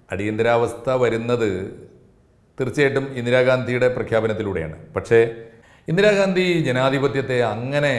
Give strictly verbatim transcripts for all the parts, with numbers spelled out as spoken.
അടിയന്തരാവസ്ഥ വരുന്നത് തീർച്ചയായിട്ടും ഇന്ദിരാഗാന്ധിയുടെ പ്രഖ്യാപനത്തിലൂടെയാണ്. പക്ഷേ ഇന്ദിരാഗാന്ധി ജനാധിപത്യത്തെ അങ്ങനെ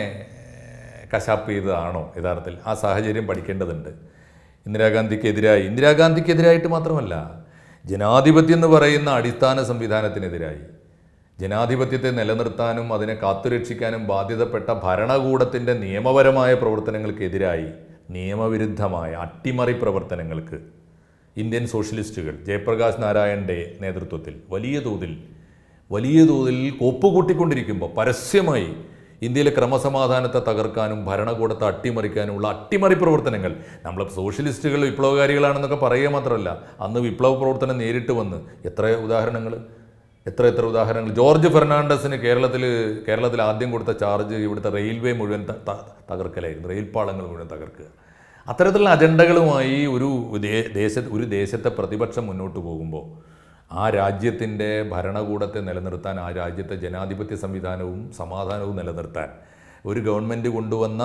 കശാപ്പ് ചെയ്തതാണോ യഥാർത്ഥത്തിൽ? ആ സാഹചര്യം പഠിക്കേണ്ടതുണ്ട്. ഇന്ദിരാഗാന്ധിക്കെതിരായി ഇന്ദിരാഗാന്ധിക്കെതിരായിട്ട് മാത്രമല്ല, ജനാധിപത്യം എന്ന് പറയുന്ന അടിസ്ഥാന സംവിധാനത്തിനെതിരായി, ജനാധിപത്യത്തെ നിലനിർത്താനും അതിനെ കാത്തുരക്ഷിക്കാനും ബാധ്യതപ്പെട്ട ഭരണകൂടത്തിൻ്റെ നിയമപരമായ പ്രവർത്തനങ്ങൾക്കെതിരായി, നിയമവിരുദ്ധമായ അട്ടിമറി പ്രവർത്തനങ്ങൾക്ക് ഇന്ത്യൻ സോഷ്യലിസ്റ്റുകൾ ജയപ്രകാശ് നാരായണൻ്റെ നേതൃത്വത്തിൽ വലിയ തോതിൽ വലിയ തോതിൽ കോപ്പുകൂട്ടിക്കൊണ്ടിരിക്കുമ്പോൾ പരസ്യമായി ഇന്ത്യയിലെ ക്രമസമാധാനത്തെ തകർക്കാനും ഭരണകൂടത്തെ അട്ടിമറിക്കാനുമുള്ള അട്ടിമറി പ്രവർത്തനങ്ങൾ, നമ്മൾ സോഷ്യലിസ്റ്റുകൾ വിപ്ലവകാരികളാണെന്നൊക്കെ പറയുക മാത്രമല്ല, അന്ന് വിപ്ലവ പ്രവർത്തനം നേരിട്ട് വന്ന് എത്ര ഉദാഹരണങ്ങൾ എത്ര എത്ര ഉദാഹരണങ്ങൾ. ജോർജ് ഫെർണാണ്ടസിന് കേരളത്തിൽ കേരളത്തിൽ ആദ്യം കൊടുത്ത ചാർജ് ഇവിടുത്തെ റെയിൽവേ മുഴുവൻ തകർക്കലായിരുന്നു, റെയിൽ പാളങ്ങൾ മുഴുവൻ തകർക്കുക. അത്തരത്തിലുള്ള അജണ്ടകളുമായി ഒരു ദേശ ഒരു ദേശത്തെ പ്രതിപക്ഷം മുന്നോട്ട് പോകുമ്പോൾ ആ രാജ്യത്തിൻ്റെ ഭരണകൂടത്തെ നിലനിർത്താൻ, ആ രാജ്യത്തെ ജനാധിപത്യ സംവിധാനവും സമാധാനവും നിലനിർത്താൻ ഒരു ഗവൺമെൻറ് കൊണ്ടുവന്ന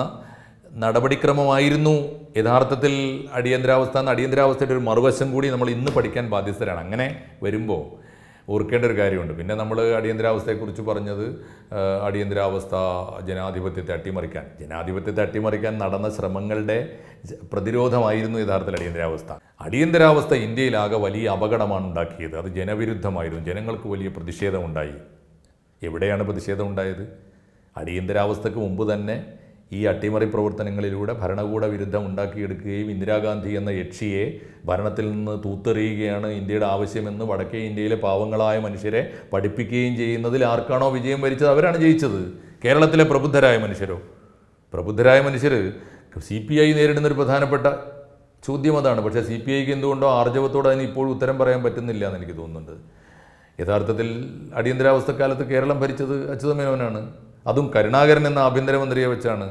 നടപടിക്രമമായിരുന്നു യഥാർത്ഥത്തിൽ അടിയന്തരാവസ്ഥ. എന്ന അടിയന്തരാവസ്ഥയുടെ ഒരു മറുവശം കൂടി നമ്മൾ ഇന്ന് പഠിക്കാൻ ബാധ്യസ്ഥരാണ്. അങ്ങനെ വരുമ്പോൾ ഓർക്കേണ്ട ഒരു കാര്യമുണ്ട്. പിന്നെ നമ്മൾ അടിയന്തരാവസ്ഥയെക്കുറിച്ച് പറഞ്ഞത് അടിയന്തരാവസ്ഥ ജനാധിപത്യത്തെ അട്ടിമറിക്കാൻ ജനാധിപത്യത്തെ അട്ടിമറിക്കാൻ നടന്ന ശ്രമങ്ങളുടെ പ്രതിരോധമായിരുന്നു യഥാർത്ഥത്തിൽ അടിയന്തരാവസ്ഥ. അടിയന്തരാവസ്ഥ ഇന്ത്യയിലാകെ വലിയ അപകടമാണ് ഉണ്ടാക്കിയത്. അത് ജനവിരുദ്ധമായിരുന്നു. ജനങ്ങൾക്ക് വലിയ പ്രതിഷേധമുണ്ടായി. എവിടെയാണ് പ്രതിഷേധം ഉണ്ടായത്? അടിയന്തരാവസ്ഥയ്ക്ക് മുമ്പ് തന്നെ ഈ അട്ടിമറി പ്രവർത്തനങ്ങളിലൂടെ ഭരണകൂട വിരുദ്ധം ഉണ്ടാക്കിയെടുക്കുകയും ഇന്ദിരാഗാന്ധി എന്ന യക്ഷിയെ ഭരണത്തിൽ നിന്ന് തൂത്തെറിയുകയാണ് ഇന്ത്യയുടെ ആവശ്യമെന്ന് വടക്കേ ഇന്ത്യയിലെ പാവങ്ങളായ മനുഷ്യരെ പഠിപ്പിക്കുകയും ചെയ്യുന്നതിൽ ആർക്കാണോ വിജയം വരിച്ചത് അവരാണ് ജയിച്ചത്. കേരളത്തിലെ പ്രബുദ്ധരായ മനുഷ്യരോ? പ്രബുദ്ധരായ മനുഷ്യർ സി പി ഐ നേരിടുന്നൊരു പ്രധാനപ്പെട്ട ചോദ്യം അതാണ്. പക്ഷേ സി പി ഐക്ക് എന്തുകൊണ്ടോ ആർജവത്തോടെ അതിന് ഇപ്പോഴും ഉത്തരം പറയാൻ പറ്റുന്നില്ല എന്ന് എനിക്ക് തോന്നുന്നുണ്ട്. യഥാർത്ഥത്തിൽ അടിയന്തരാവസ്ഥക്കാലത്ത് കേരളം ഭരിച്ചത് അച്യുതമേനോനാണ്. അതും കരുണാകരൻ എന്ന ആഭ്യന്തരമന്ത്രിയെ വെച്ചാണ്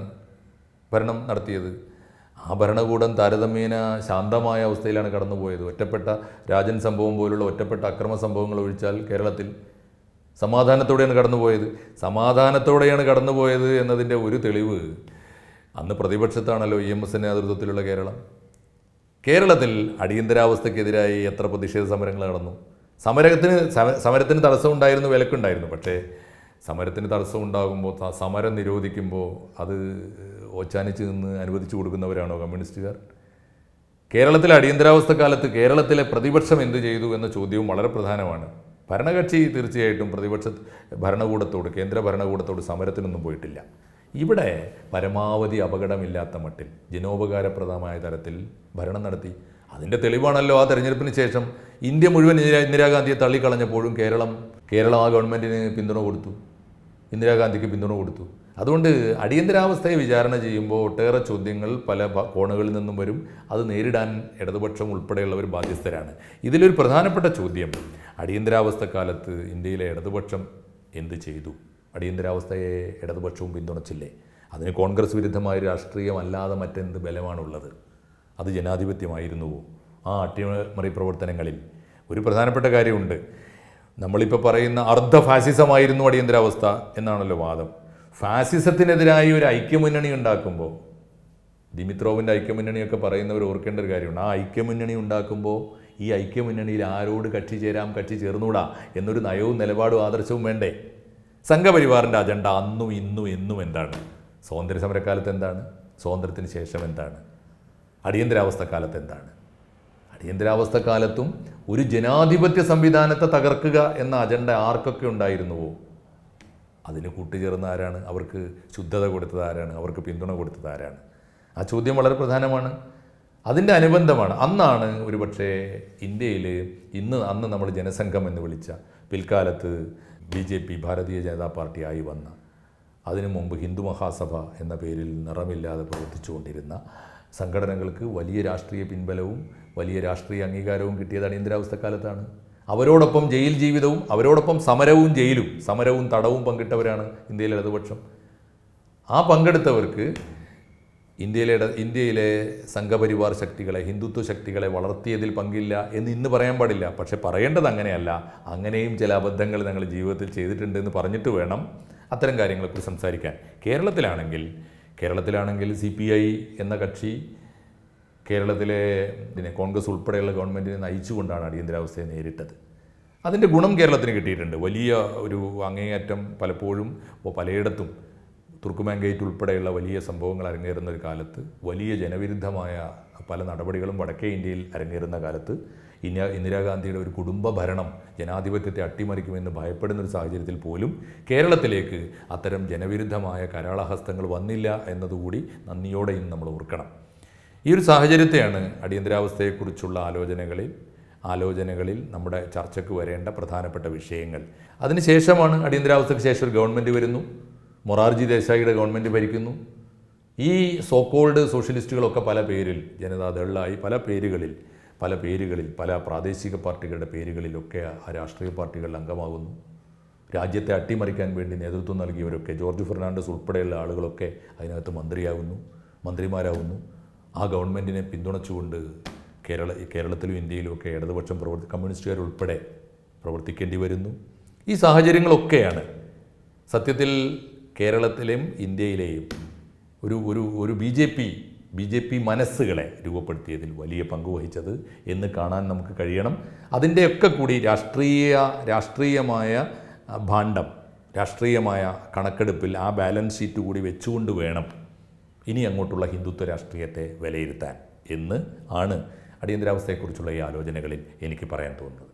ഭരണം നടത്തിയത്. ആ ഭരണകൂടം താരതമ്യേന ശാന്തമായ അവസ്ഥയിലാണ് കടന്നുപോയത്. ഒറ്റപ്പെട്ട രാജൻ സംഭവം പോലുള്ള ഒറ്റപ്പെട്ട അക്രമ സംഭവങ്ങൾ ഒഴിച്ചാൽ കേരളത്തിൽ സമാധാനത്തോടെയാണ് കടന്നുപോയത്. സമാധാനത്തോടെയാണ് കടന്നുപോയത് എന്നതിൻ്റെ ഒരു തെളിവ് അന്ന് പ്രതിപക്ഷത്താണല്ലോ ഇ എം എസിൻ്റെ നേതൃത്വത്തിലുള്ള കേരളം. കേരളത്തിൽ അടിയന്തരാവസ്ഥക്കെതിരായി എത്ര പ്രതിഷേധ സമരങ്ങൾ നടന്നു. സമരത്തിന് സമരത്തിന് തടസ്സമുണ്ടായിരുന്നു, വിലക്കുണ്ടായിരുന്നു. പക്ഷേ സമരത്തിന് തടസ്സം ഉണ്ടാകുമ്പോൾ, സമരം നിരോധിക്കുമ്പോൾ അത് ഓച്ചാനിച്ച് നിന്ന് അനുവദിച്ചു കൊടുക്കുന്നവരാണോ കമ്മ്യൂണിസ്റ്റുകാർ? കേരളത്തിലെ അടിയന്തരാവസ്ഥ കാലത്ത് കേരളത്തിലെ പ്രതിപക്ഷം എന്ത് ചെയ്തു എന്ന ചോദ്യവും വളരെ പ്രധാനമാണ്. ഭരണകക്ഷി തീർച്ചയായിട്ടും പ്രതിപക്ഷ ഭരണകൂടത്തോട്, കേന്ദ്ര ഭരണകൂടത്തോട് സമരത്തിനൊന്നും പോയിട്ടില്ല. ഇവിടെ പരമാവധി അപകടമില്ലാത്ത മട്ടിൽ ജനോപകാരപ്രദമായ തരത്തിൽ ഭരണം നടത്തി. അതിൻ്റെ തെളിവാണല്ലോ ആ തെരഞ്ഞെടുപ്പിന് ശേഷം ഇന്ത്യ മുഴുവൻ ഇന്ദിരാഗാന്ധിയെ തള്ളിക്കളഞ്ഞപ്പോഴും കേരളം കേരളം ആ ഗവൺമെൻറ്റിന് പിന്തുണ കൊടുത്തു, ഇന്ദിരാഗാന്ധിക്ക് പിന്തുണ കൊടുത്തു. അതുകൊണ്ട് അടിയന്തരാവസ്ഥയെ വിചാരണ ചെയ്യുമ്പോൾ ഒട്ടേറെ ചോദ്യങ്ങൾ പല കോണുകളിൽ നിന്നും വരും. അത് നേരിടാൻ ഇടതുപക്ഷം ഉൾപ്പെടെയുള്ളവർ ബാധ്യസ്ഥരാണ്. ഇതിലൊരു പ്രധാനപ്പെട്ട ചോദ്യം, അടിയന്തരാവസ്ഥ കാലത്ത് ഇന്ത്യയിലെ ഇടതുപക്ഷം എന്ത് ചെയ്തു? അടിയന്തരാവസ്ഥയെ ഇടതുപക്ഷവും പിന്തുണച്ചില്ലേ? അതിന് കോൺഗ്രസ് വിരുദ്ധമായ രാഷ്ട്രീയമല്ലാതെ മറ്റെന്ത് ബലമാണുള്ളത്? അത് ജനാധിപത്യമായിരുന്നുവോ? ആ അട്ടിമറി പ്രവർത്തനങ്ങളിൽ ഒരു പ്രധാനപ്പെട്ട കാര്യമുണ്ട്. നമ്മളിപ്പോൾ പറയുന്ന അർദ്ധ ഫാസിസമായിരുന്നു അടിയന്തരാവസ്ഥ എന്നാണല്ലോ വാദം. ഫാസിസത്തിനെതിരായി ഒരു ഐക്യമുന്നണി ഉണ്ടാക്കുമ്പോൾ, ദിമിത്രോവിൻ്റെ ഐക്യമുന്നണിയൊക്കെ പറയുന്നവർ ഓർക്കേണ്ട ഒരു കാര്യമുണ്ട്. ആ ഐക്യമുന്നണി ഉണ്ടാക്കുമ്പോൾ ഈ ഐക്യമുന്നണിയിൽ ആരോട് കക്ഷി ചേരാം, കക്ഷി ചേർന്നൂടാ എന്നൊരു നയവും നിലപാടും ആദർശവും വേണ്ടേ? സംഘപരിവാറിൻ്റെ അജണ്ട അന്നും ഇന്നും എന്നും എന്താണ്? സ്വാതന്ത്ര്യ സമരക്കാലത്ത് എന്താണ്? സ്വാതന്ത്ര്യത്തിന് ശേഷം എന്താണ്? അടിയന്തരാവസ്ഥ കാലത്ത് എന്താണ്? അടിയന്തരാവസ്ഥ കാലത്തും ഒരു ജനാധിപത്യ സംവിധാനത്തെ തകർക്കുക എന്ന അജണ്ട ആർക്കൊക്കെ ഉണ്ടായിരുന്നുവോ അതിന് കൂട്ടുചേർന്ന ആരാണ്? അവർക്ക് ശുദ്ധത കൊടുത്തത് ആരാണ്? അവർക്ക് പിന്തുണ കൊടുത്തത് ആരാണ്? ആ ചോദ്യം വളരെ പ്രധാനമാണ്. അതിൻ്റെ അനുബന്ധമാണ് അന്നാണ് ഒരു പക്ഷേ ഇന്ത്യയിൽ ഇന്ന് അന്ന് നമ്മൾ ജനസംഘം എന്ന് വിളിച്ച, പിൽക്കാലത്ത് B J P Bharatiya Janata party ആയി വന്ന, അതിനു മുമ്പ് ഹിന്ദു മഹാസഭ എന്ന പേരിൽ നിറമില്ലാതെ പ്രവർത്തിച്ചുകൊണ്ടിരുന്ന സംഘടനകൾക്ക് വലിയ രാഷ്ട്രീയ പിൻബലവും വലിയ രാഷ്ട്രീയ അംഗീകാരവും കിട്ടിയത് അടിയന്തരാവസ്ഥ കാലത്താണ്. അവരോടൊപ്പം ജയിൽ ജീവിതവും അവരോടൊപ്പം സമരവും ജയിലും സമരവും തടവും പങ്കിട്ടവരാണ് ഇന്ത്യയിലെ ഇടതുപക്ഷം. ആ പങ്കെടുത്തവർക്ക് ഇന്ത്യയിലെ ഇന്ത്യയിലെ സംഘപരിവാർ ശക്തികളെ, ഹിന്ദുത്വ ശക്തികളെ വളർത്തിയതിൽ പങ്കില്ല എന്ന് ഇന്ന് പറയാൻ പാടില്ല. പക്ഷെ പറയേണ്ടത് അങ്ങനെയല്ല. അങ്ങനെയും ചില അബദ്ധങ്ങൾ ഞങ്ങൾ ജീവിതത്തിൽ ചെയ്തിട്ടുണ്ട് എന്ന് പറഞ്ഞിട്ട് വേണം അത്തരം കാര്യങ്ങളെക്കുറിച്ച് സംസാരിക്കാൻ. കേരളത്തിലാണെങ്കിൽ കേരളത്തിലാണെങ്കിൽ സി പി ഐ എന്ന കക്ഷി കേരളത്തിലെ ഇതിനെ കോൺഗ്രസ് ഉൾപ്പെടെയുള്ള ഗവൺമെൻറ്റിനെ നയിച്ചുകൊണ്ടാണ് അടിയന്തരാവസ്ഥയെ നേരിട്ടത്. അതിൻ്റെ ഗുണം കേരളത്തിന് കിട്ടിയിട്ടുണ്ട്. വലിയ ഒരു അങ്ങേയറ്റം പലപ്പോഴും പലയിടത്തും തുർക്കുമാൻ ഗേറ്റ് ഉൾപ്പെടെയുള്ള വലിയ സംഭവങ്ങൾ അരങ്ങേറുന്ന ഒരു കാലത്ത്, വലിയ ജനവിരുദ്ധമായ പല നടപടികളും വടക്കേ ഇന്ത്യയിൽ അരങ്ങേറുന്ന കാലത്ത് ഇന്ത്യ ഇന്ദിരാഗാന്ധിയുടെ ഒരു കുടുംബ ഭരണം ജനാധിപത്യത്തെ അട്ടിമറിക്കുമെന്ന് ഭയപ്പെടുന്ന ഒരു സാഹചര്യത്തിൽ പോലും കേരളത്തിലേക്ക് അത്തരം ജനവിരുദ്ധമായ കരാളഹസ്തങ്ങൾ വന്നില്ല എന്നതുകൂടി നന്ദിയോടെ ഇന്ന് നമ്മൾ ഓർക്കണം. ഈ ഒരു സാഹചര്യത്തെയാണ് അടിയന്തരാവസ്ഥയെക്കുറിച്ചുള്ള ആലോചനകളിൽ ആലോചനകളിൽ നമ്മുടെ ചർച്ചയ്ക്ക് വരേണ്ട പ്രധാനപ്പെട്ട വിഷയങ്ങൾ. അതിനുശേഷമാണ് അടിയന്തരാവസ്ഥയ്ക്ക് ശേഷം ഒരു ഗവൺമെൻറ് വരുന്നു, മൊറാർജി ദേശായിയുടെ ഗവൺമെൻറ് ഭരിക്കുന്നു. ഈ സോക്കോൾഡ് സോഷ്യലിസ്റ്റുകളൊക്കെ പല പേരിൽ, ജനതാദളായി പല പേരുകളിൽ പല പേരുകളിൽ പല പ്രാദേശിക പാർട്ടികളുടെ പേരുകളിലൊക്കെ ആ രാഷ്ട്രീയ പാർട്ടികളിൽ അംഗമാകുന്നു. രാജ്യത്തെ അട്ടിമറിക്കാൻ വേണ്ടി നേതൃത്വം നൽകിയവരൊക്കെ, ജോർജ് ഫെർണാണ്ടസ് ഉൾപ്പെടെയുള്ള ആളുകളൊക്കെ അതിനകത്ത് മന്ത്രിയാകുന്നു, മന്ത്രിമാരാകുന്നു. ആ ഗവൺമെൻറ്റിനെ പിന്തുണച്ചുകൊണ്ട് കേരള കേരളത്തിലും ഇന്ത്യയിലുമൊക്കെ ഇടതുപക്ഷം പ്രവർത്തി കമ്മ്യൂണിസ്റ്റുകാർ ഉൾപ്പെടെ പ്രവർത്തിക്കേണ്ടി വരുന്നു. ഈ സാഹചര്യങ്ങളൊക്കെയാണ് സത്യത്തിൽ കേരളത്തിലെയും ഇന്ത്യയിലെയും ഒരു ഒരു ഒരു B J P B J P മനസ്സുകളെ രൂപപ്പെടുത്തിയതിൽ വലിയ പങ്ക് വഹിച്ചത് എന്ന് കാണാൻ നമുക്ക് കഴിയണം. അതിൻ്റെയൊക്കെ കൂടി രാഷ്ട്രീയ രാഷ്ട്രീയമായ ഭാണ്ഡം, രാഷ്ട്രീയമായ കണക്കെടുപ്പിൽ ആ ബാലൻസ് ഷീറ്റ് കൂടി വെച്ചുകൊണ്ട് വേണം ഇനി അങ്ങോട്ടുള്ള ഹിന്ദുത്വ രാഷ്ട്രീയത്തെ വിലയിരുത്താൻ എന്ന് ആണ് അടിയന്തരാവസ്ഥയെക്കുറിച്ചുള്ള ഈ ആലോചനകളിൽ എനിക്ക് പറയാൻ തോന്നുന്നത്.